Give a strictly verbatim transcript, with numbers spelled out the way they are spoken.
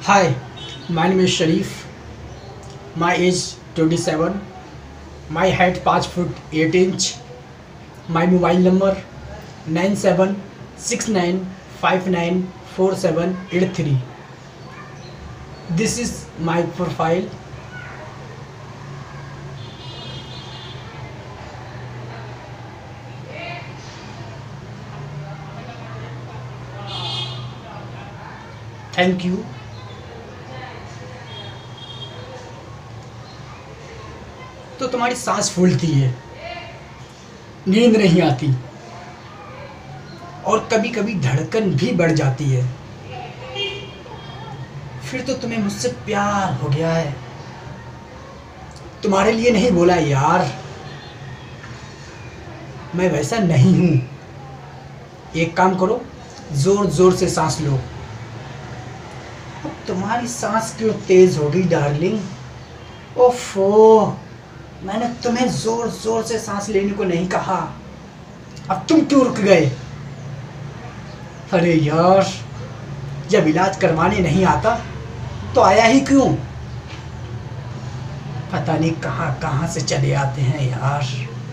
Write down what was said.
Hi, my name is Sharif. My age twenty-seven. My height five foot eight inch. My mobile number nine seven six nine five nine four seven eight three. This is my profile. Thank you. तो तुम्हारी सांस फूलती है, नींद नहीं आती और कभी कभी धड़कन भी बढ़ जाती है। फिर तो तुम्हें मुझसे प्यार हो गया है। तुम्हारे लिए नहीं बोला यार, मैं वैसा नहीं हूं। एक काम करो, जोर जोर से सांस लो। अब तुम्हारी सांस क्यों तेज हो गई डार्लिंग? ओफो, मैंने तुम्हें जोर जोर से सांस लेने को नहीं कहा, अब तुम क्यों रुक गए? अरे यार, जब इलाज करवाने नहीं आता तो आया ही क्यों? पता नहीं कहां कहां से चले आते हैं यार।